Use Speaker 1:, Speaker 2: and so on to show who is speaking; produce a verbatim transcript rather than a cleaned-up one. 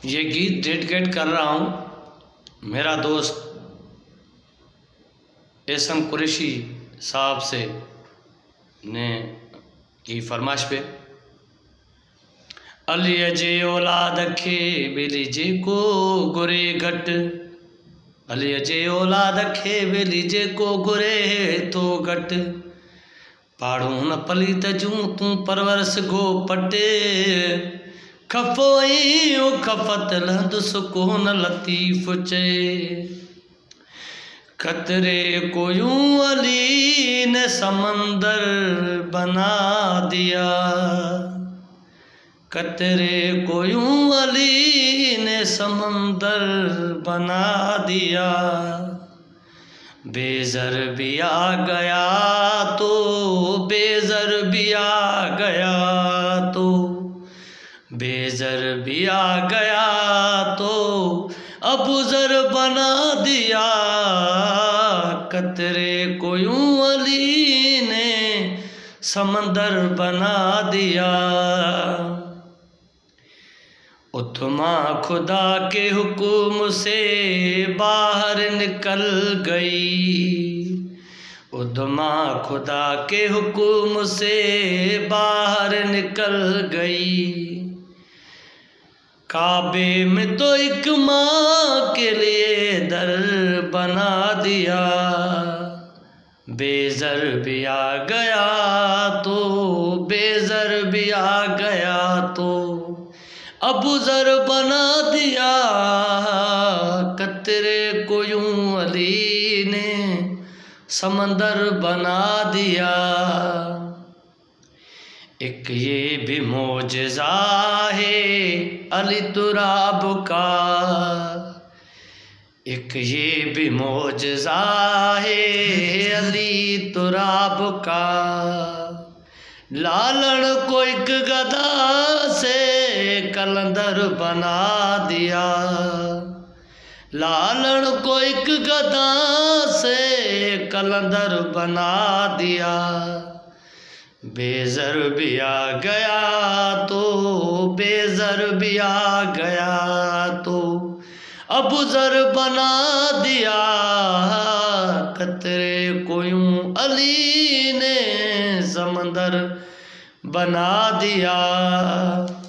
Speaker 1: ये गीत डेडिकेट कर रहा हूँ मेरा दोस्त एहसन कुरैशी साहब से ने की फरमाइश पे। अलीअ जे औलाद खे बेलीजे को गुरे घट, अलीअ जे औलाद खे बेलीजे को गुरे तो घट, पाड़ू न पलीत जूं तूं परवरस गो पटे, खफ़ोई ओ खफ़त लहद सुकून लतीफ़ चे, खतरे को यूं अली ने समंदर बना दिया, कतरे को यूं अली ने समंदर बना दिया, बेज़र भी आ गया तो बेज़र भी आ गया तो बेज़र भी आ गया तो अबूज़र बना दिया, कतरे को यूं अली ने समंदर बना दिया। उथमा खुदा के हुक्म से बाहर निकल गई, उथमा खुदा के हुक्म से बाहर निकल गई, काबे में तो एक माँ के लिए दर बना दिया, बेज़र भी आ गया तो बेज़र भी आ गया तो अबूज़र बना दिया, कतरे को यूं अली ने समंदर बना दिया। एक ये भी मौजज़ा है अली तुराब का, एक ये भी मौजज़ा है अली तुराब का, लालन को एक गदा से कलंदर बना दिया, लालन को एक गदा से कलंदर बना दिया, बेज़र भी आ गया तो बेज़र भी आ गया तो अबूज़र बना दिया, कतरे को यूं अली ने समंदर बना दिया।